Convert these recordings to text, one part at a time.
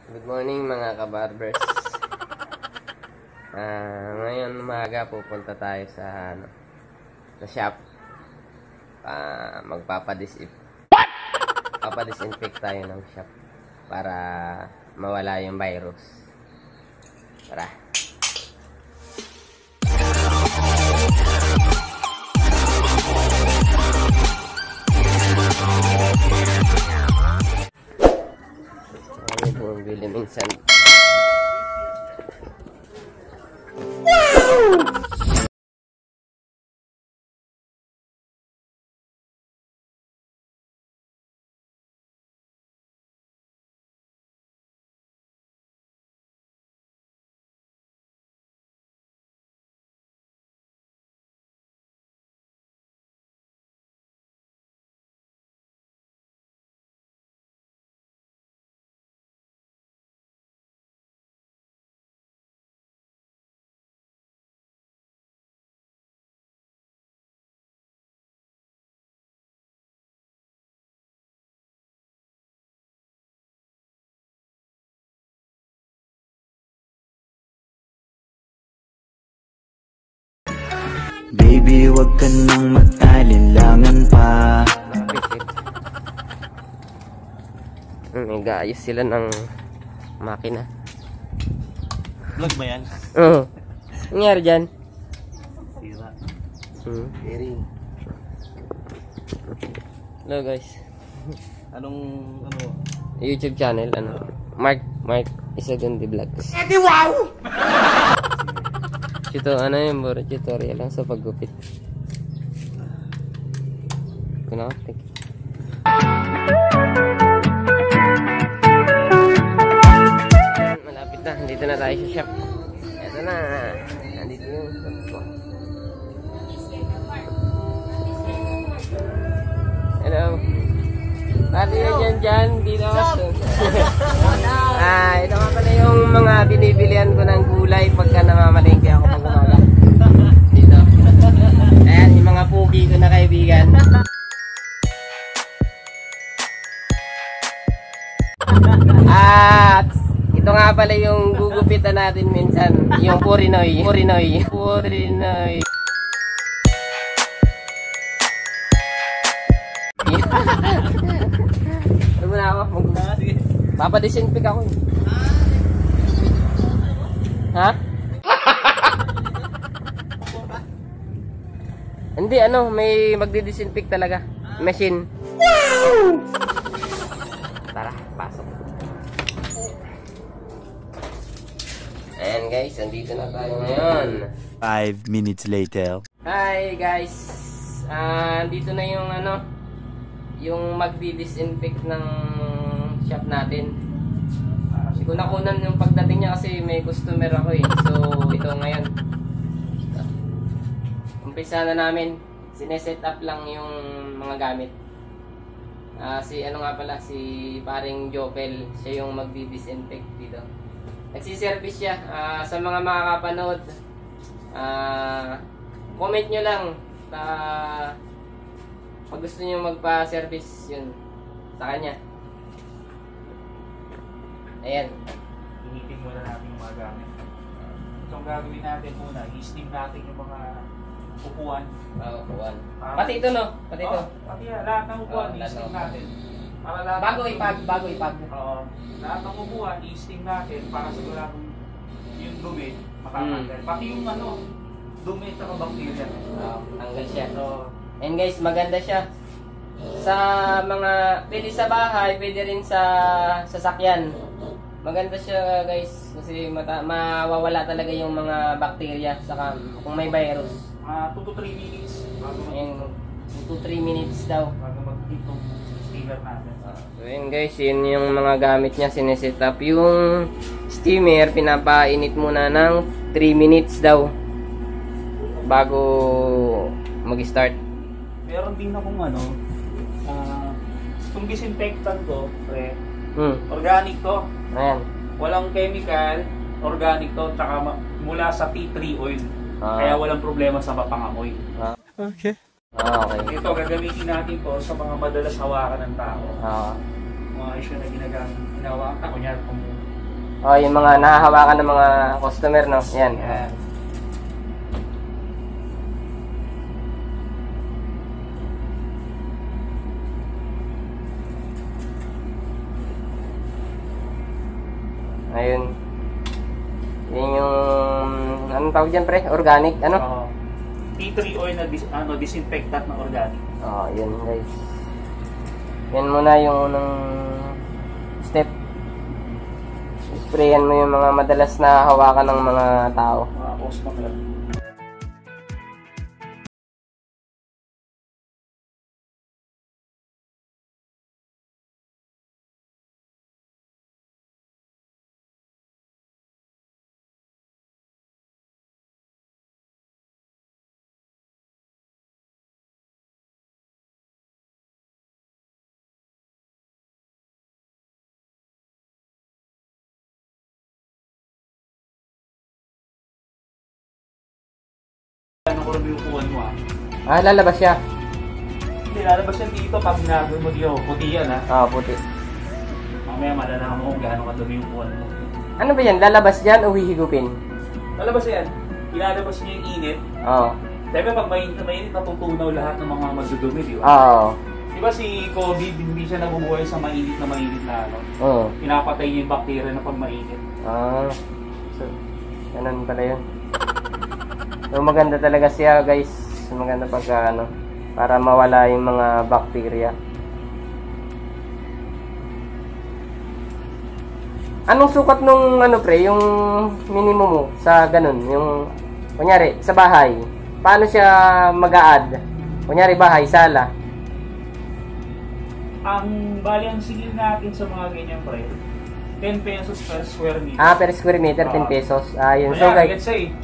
Good morning mga kabarbers. Ngayon umaga pupunta tayo sa sa shop. Magpapadisinfect tayo ng shop para mawala yung virus. Tara. Bumibili minsan. Baby, wag ka nang mag-alinlangan pa. Nag-aayos sila ng makina. Vlog ba yan? Oo. Nangyari dyan? Sira. Bearing. Hello guys. Anong, YouTube channel, Mark Isagundi Vlogs. wow! Ito, yung puro tutorial lang sa paggupit. Thank you. Malapit na, nandito na tayo sa shop. Ito na, nandito yung shop ko. Hello. Pati na dyan, dito. Ito nga pala yung mga binibilihan ko ng gulay pagka namamalengke ako pag umaga. Dito. Ayan, yung mga pugi ko na kaibigan. At ito nga pala yung gugupitan natin minsan. Yung Purinoy. Ano mo na ako? Papadisinfect ako. Ha? Hindi, may magdi-disinfect talaga. Machine. Tara, pasok. Ayan guys, andito na tayo ngayon. 5 minutes later. Hi guys. Andito na yung yung magdi-disinfect ng shop natin. Kunakunan yung pagdating niya kasi may customer ako eh. So ito ngayon. Umpisa na namin. Sineset up lang yung mga gamit. Si paring Jopel, siya yung magdi-disinfect dito. Nagsiservice siya. Sa mga makakapanood, comment nyo lang pag gusto nyo magpa-service yun sa kanya. Ayan. Initin muna natin yung mga gamit. Itong gagawin natin muna, i-steam natin yung mga upuan. Upuan. Pati ito, no? Pati ito. Pati lahat ng upuan, i-steam natin. Para lahat Bago ipag. Lahat ng upuan, i-steam natin para siguradong yung dumi makakanggal. Pati yung dumi at bacteria. Tanggal siya. And guys, maganda siya. Sa mga, pwede sa bahay, pwede rin sa sasakyan. Maganda siya guys, kasi mawawala talaga yung mga bakterya saka kung may virus. 2 to 3 minutes. Ayan, 2 to 3 minutes daw. Bago mag-heat yung steamer natin. So yun guys, yun yung mga gamit niya, sineset up. Yung steamer, pinapainit muna ng 3 minutes daw bago mag-start. Meron din akong itong disinfectant ko, pre, organic to. Ayan. Walang chemical, organic to, tsaka mula sa tea tree oil. Kaya walang problema sa mapangamoy. Okay. Okay. Ito, gagamitin natin po sa mga madalas hawakan ng tao. Mga issue na ginawa. Ako niya, kung Oh, yung mga nahahawakan ng mga customer, no? Yan. Yan. Ayun. Yan yung, anong tawag dyan, pre? Organic, ano? Tea tree oil na disinfectant na organic. Oh, yun guys. Yan muna yung unang step. Sprayan mo yung mga madalas na hawakan ng mga tao. Mga customer. Ano ko rin yung kuhan mo Ah, lalabas siya. Hindi, lalabas yan dito pag ginagawin mo dito. Puti yan Ah, puti. Mamaya malalaman mo kung gaano kadumi yung kuhan mo. Ano ba yan? Lalabas dyan o hihigupin? Lalabas yan. Ilalabas niya yung init. Oo. Siyempre pag mainit natutunaw lahat ng mga madudumi, di ba? Oo. Di ba si COVID, hindi siya nabubuhay sa mainit na ano? Oo. Pinapatay niya yung bacteria na pag mainit. Ah. So, ganun pala yun. So, maganda talaga siya, guys. Maganda pagka, ano, para mawala yung mga bacteria. Anong sukat nung, ano, pre, yung minimum mo sa ganun? Yung, kunyari, sa bahay. Paano siya mag-a-add? Kunyari, bahay, sala. Ang bali ang singil natin sa mga ganyan pre, 10 pesos per square meter. Ah, per square meter, 10 pesos. Ah, yun. So, Kaya, guys, let's say,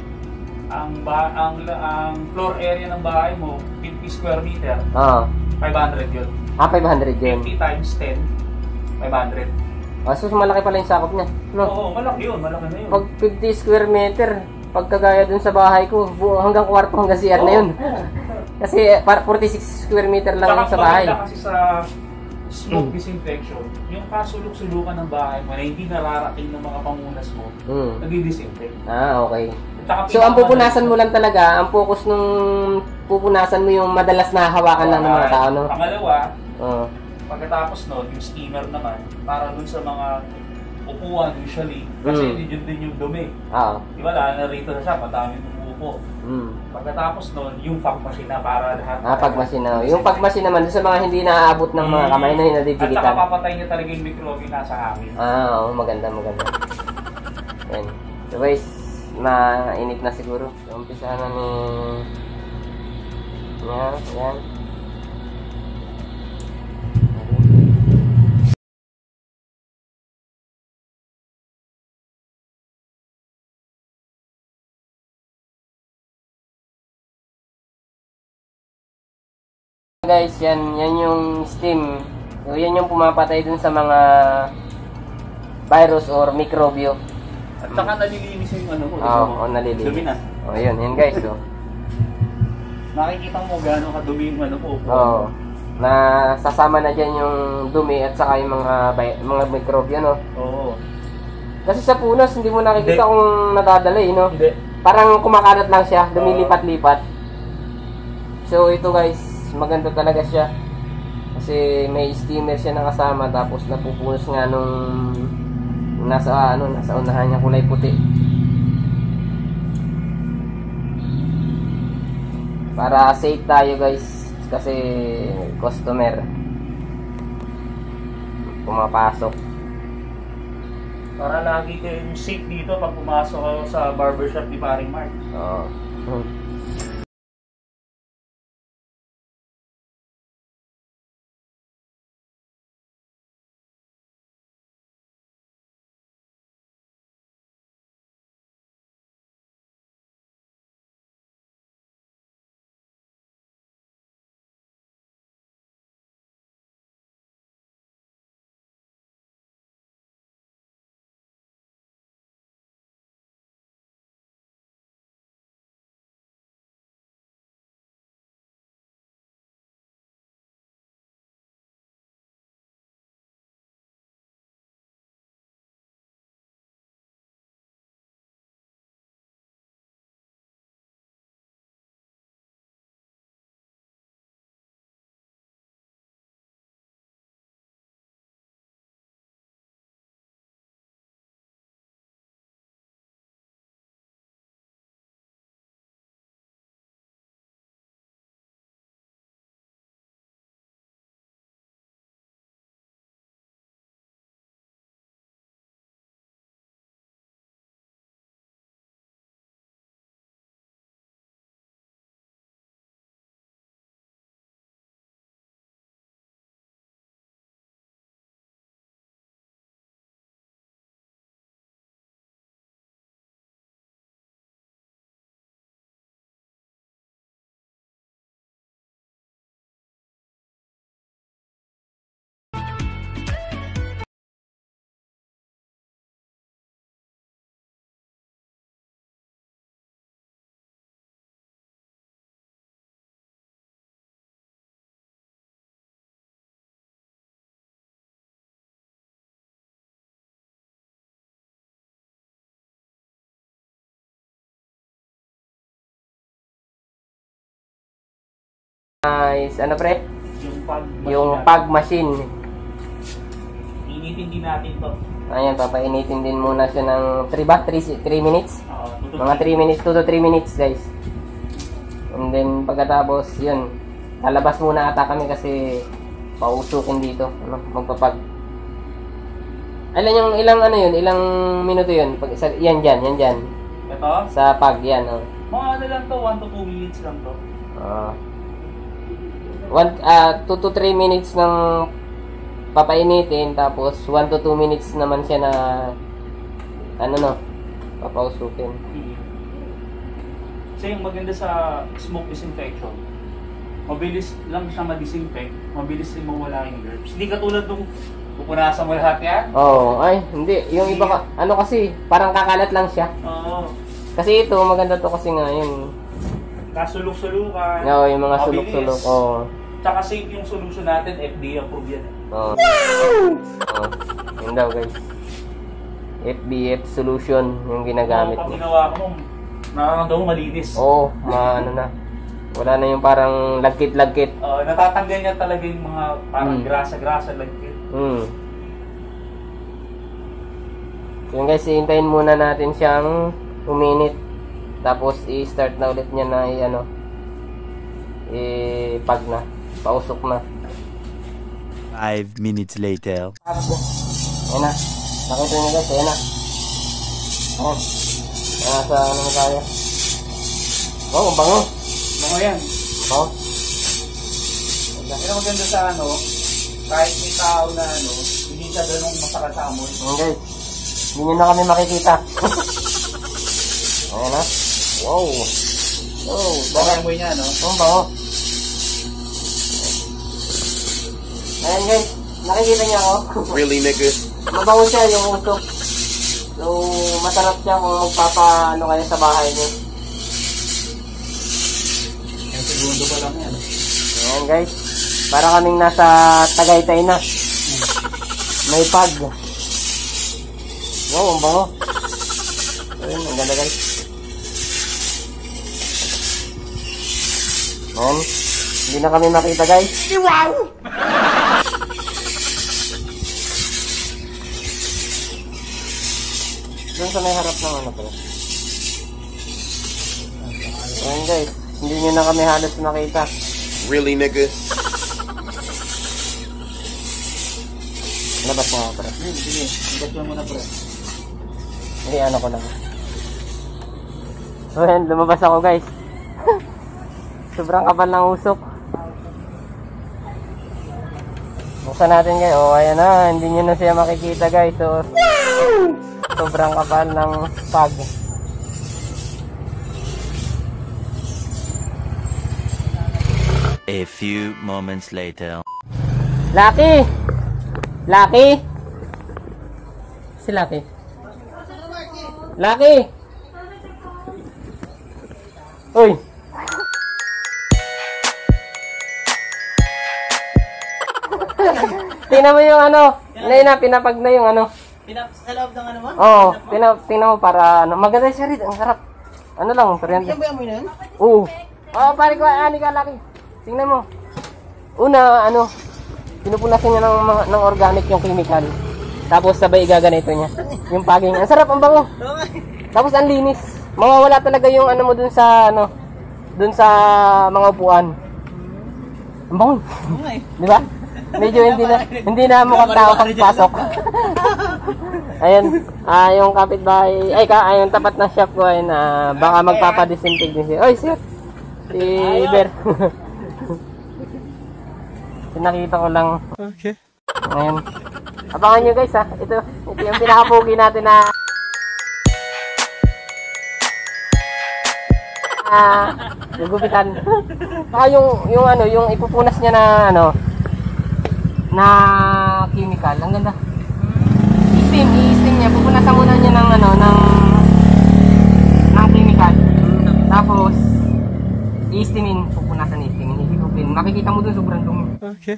ang floor area ng bahay mo, 50 square meter, Oo. 500 yun. Ah, 500 yun. 50 times 10, 500. Ah, so malaki pala yung sakop niya. No? Oo, malaki yun, malaki na yun. Pag 50 square meter, pagkagaya dun sa bahay ko, hanggang kwarto hanggang CR na yun. Kasi 46 square meter lang yung sa bahay. Tsaka kasi sa smoke disinfection, yung kasulok-sulukan ng bahay mo na hindi nararating ng mga pamunas mo, nagdi-disinfect. Ah, okay. Tsaka So, ang pupunasan mo lang talaga, ang focus nung pupunasan mo yung madalas na hawakan lang ng mga tao, no? Pangalawa, Oo. pagkatapos nun, yung steamer naman, para dun sa mga upuan usually, kasi yun din yung dumi. Oo. Di ba, lalo na rito na siya, madami umuupo. Pagkatapos nun, yung fog machine na para lahat. Ah, pagmasin na. Yung pagmasin naman, doon sa mga hindi naaabot ng mga kamay na At saka hinadidigitan. papatay niya talaga yung microwave na sa hangin. Ah, oo, maganda, maganda. Yan. So guys, mainit na siguro. So, umpisa na ni... Yan, yan. Guys, yan yung steam. So, yan yung pumapatay dun sa mga virus or mikrobyo. At saka nalilinis yung ano mo. Oo, nalilinis. Dumi na. Oh, yun guys. So. Nakikita mo gano'ng kadumi yung ano mo. Oo. Na sasama na dyan yung dumi at saka yung mga mikrobyo, no? Oo. Kasi sa punas, hindi mo nakikita kung nadadala, no? Hindi. Parang kumakalat lang siya, lumilipat-lipat. So, ito guys, maganda talaga siya. Kasi may steamer siya na kasama, tapos napupunos nga nung nasa unahan niya kulay puti. Para safe tayo guys, kasi customer pumapasok. Para lagi kayong safe dito pag pumasok kayo sa barbershop ni Paring Mark. Oo. Is ano pre? Yung Pag machine. initin din natin to. Ayan, papainitin din muna siya ng 3 minutes. Oo, Mga 3 minutes, 2 to 3 minutes guys. And then pagkatapos, yun. Lalabas muna ata kami kasi pausukin dito. Ano, magpapag. Ilang minuto yun? Yan dyan. Ito? Sa pag, yan. Oh. Mga ano lang to, 1 to 2 minutes lang to. 2 to 3 minutes ng papainitin, tapos 1 to 2 minutes naman siya na papausukin. Kasi yung maganda sa smoke disinfection, mabilis lang siya ma-disinfect, mabilis rin mawala yung germs. Hindi katulad nung pupunasan mo lahat yan. Oo, ay, hindi. Yung iba kasi, parang kakalat lang siya. Oo. Kasi ito, maganda to kasi nga, yun. Kasulok-sulukan. Oo, yung mga mabilis. sulok-sulok. Oo. Tsaka safe yung solution natin, FDA approved yan. Oo. Yun daw guys. FBF solution yung ginagamit Pag mo. ginawa ko, nararamdaman mo malinis. Oo, na. Wala na yung parang lagkit-lagkit. Natatanggal niya talaga yung mga parang grasa-grasa lagkit. Yun guys, iintayin muna natin siyang uminit. Tapos i-start na ulit niya na pag na. Pausok na. 5 minutes later. Ayan na. Nakita niyo guys, ayan na. Ayan. Nasa na tayo. Wow, ang bango. Mga yan. Oh. Pero maganda sa kahit may tao na hindi siya ganong masakit sa amoy. Ayan guys. Hindi nyo na kami makikita. Ayan na. Wow. Wow. Baka amoy niya, no? Ang bango. Ayan guys. Nakikita niya ako. Really, nigga? Mabango siya yung usok. So, masarap siya kung magpapaano kayo sa bahay niyo. Yung segundo pa lang yan. Ayan guys. Para kaming nasa Tagaytay na. May pag. Wow, ang bango. Ayan, ang ganda guys. Ayan. Hindi na kami makita guys. Wow! Doon sa may harap ng pala. Ayan guys. Hindi nyo na kami halos makita. Really, nigga? Labas mo nga pala. Sige, igat mo na pre. Hindi, ko lang. So, ayan, lumabas ako guys. Sobrang kapal ng usok. Buksan natin guys. Oh, ayan na. Hindi nyo na siya makikita guys. So, sobrang kapal ng pag. A few moments later. Lucky! Lucky! Si Lucky. Lucky! Uy! Tingnan mo yung pinapag na yung Sa loob ng mo? Oo, tingnan mo para maganda siya rin, ang sarap. Lang, Yan ba yung amoy na yun? Oo. Pare ko, ani ka Lucky. Tingnan mo. Una, pinupunasan niya ng organic yung chemical. Tapos sabay igaganito niya. Yung paging. Ang sarap, ang bango. Tapos ang linis. Mawawala talaga yung mo dun sa mga upuan. Ang bango. Di ba? Medyo hindi na mukhang tao pagpasok. Ayun, yung kapitbahay, yung tapat na shop ko ay baka magpapadisinfect din siya. Oy, sir. Si Ber. Nakita ko lang. Okay. Ngayon. Abangan nyo guys ha. Ito yung pinakapugi natin na gugupitan. Saka yung ipupunas niya na na chemical. Ang ganda. I-steam niya. Pupunasan muna niya ng chemical. Tapos i-steamin. Pupunasan i-steamin. Hihigupin. Makikita mo dun sobrang dumi. Okay.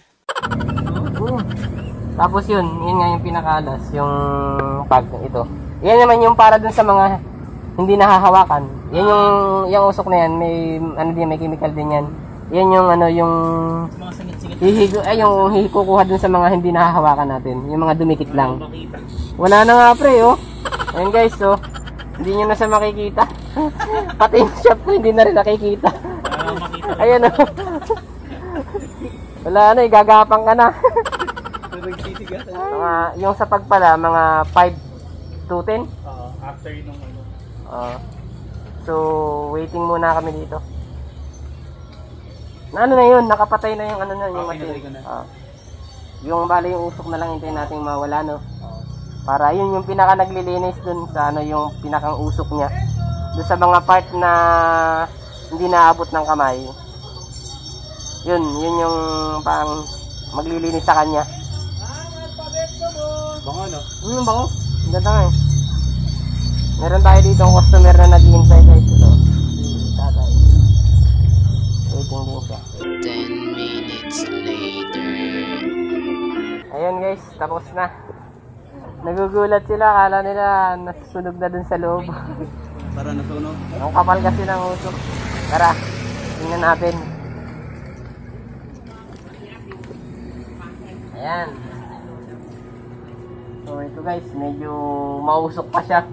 Tapos yun nga yung pinakalas, yung pag ito. Yan naman yung para dun sa mga hindi nahahawakan. Yan yung usok na yan, may may chemical din yan. Yan yung ano, yung Mga singit-singit. yung hikukuha dun sa mga hindi nahahawakan natin. Yung mga dumikit lang. Makita. Wala na nga pre, oh. Ayan guys, oh. Hindi nyo na siya makikita. Pati yung shop ko hindi na rin nakikita. Makita. Ayan, oh. Wala na, igagapang ka na. Mga, yung sa pagpala, mga 5 to 10. After nung ano. So, waiting muna kami dito. Na ano na yun, nakapatay na yung ano na, yung pinatay machine. ko na. Yung bali yung usok na lang hintayin nating mawala, no? Para yun yung pinaka naglilinis dun sa ano, yung pinakang usok niya. Dun sa mga part na hindi naabot ng kamay. Yun yung pang maglilinis sa kanya. Bango, no? Bango. Ang ganda nga eh. Meron tayo dito ang customer na nag-iintay guys. Ito. Tatay. Waiting din siya. 10 minutes later. Ayun guys, tapos na. Nagugulat sila, akala nila nasusunog na dun sa loob. Para nasunog. Ang kapal kasi ng usok. Tara, tingnan natin. Ayan. So ito guys, medyo mausok pa siya.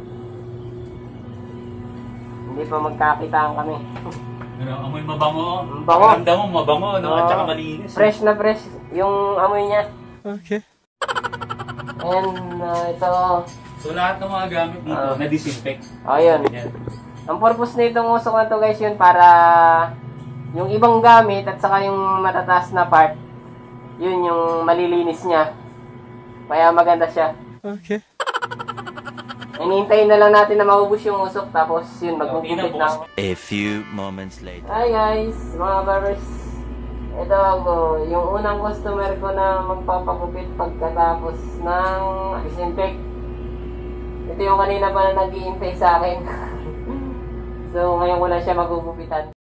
Hindi pa magkakitaan kami. Ano, amoy mabango. Bango. Ramdam mo mabango, no? At saka malinis. Fresh na fresh yung amoy niya. Okay. And ito, So lahat ng mga gamit dito, na-disinfect. ayun. Yan. Ang purpose nitong usok na to guys yun para yung ibang gamit at saka yung matataas na part, yun yung malilinis niya. Kaya maganda siya. Okay. Inihintayin na lang natin na maubos yung usok tapos yun, magpupupit na ako. A few moments later. Hi guys, mga barbers. Ito ako, yung unang customer ko na magpapagupit pagkatapos ng disinfect. Ito yung kanina pa na nag-iintay sa akin. So ngayon ko na siya magugupitan.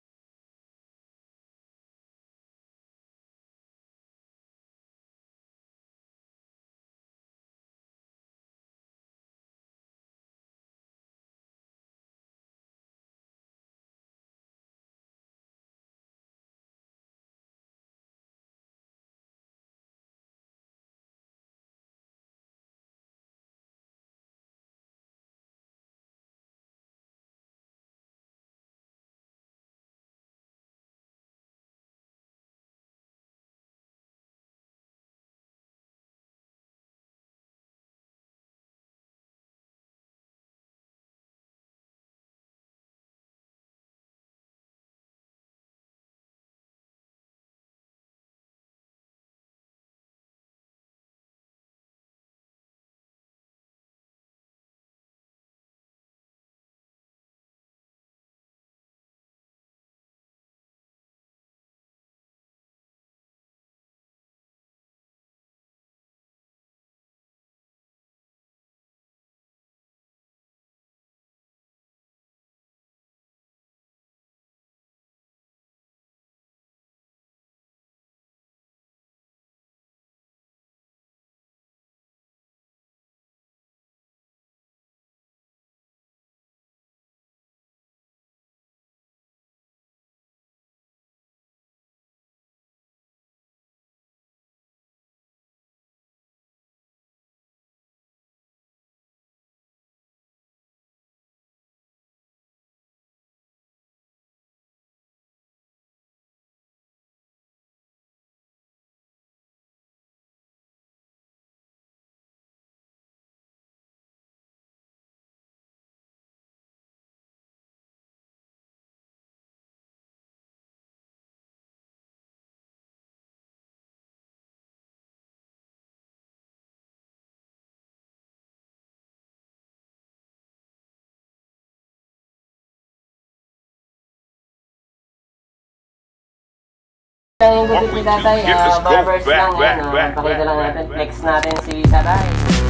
Yung gupit ni tatay, barbers lang yan. Pakita lang natin, flex natin si tatay.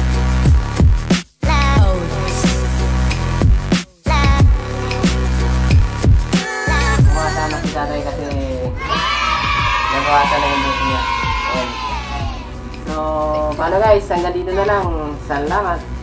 Kumakasama si tatay kasi nagawasan na yung buto niya. Ayan. So, paano guys, hanggang dito na lang. Salamat.